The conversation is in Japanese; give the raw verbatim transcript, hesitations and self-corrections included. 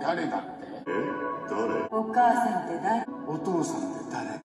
誰だって？ え、誰？ お母さんって誰？